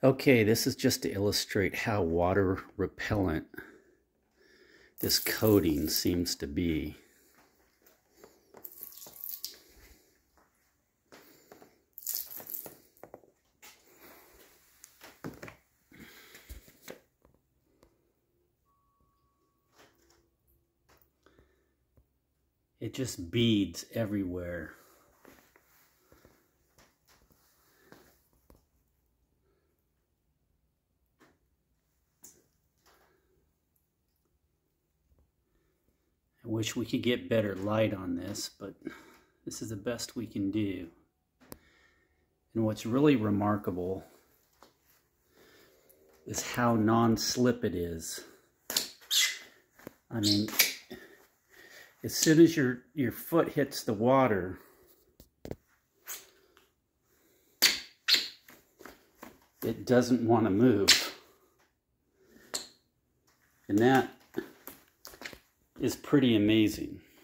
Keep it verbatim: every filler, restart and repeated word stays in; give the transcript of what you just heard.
Okay, this is just to illustrate how water repellent this coating seems to be. It just beads everywhere. I wish we could get better light on this, but this is the best we can do. And what's really remarkable is how non-slip it is. I mean, as soon as your, your foot hits the water, it doesn't want to move. And that is pretty amazing.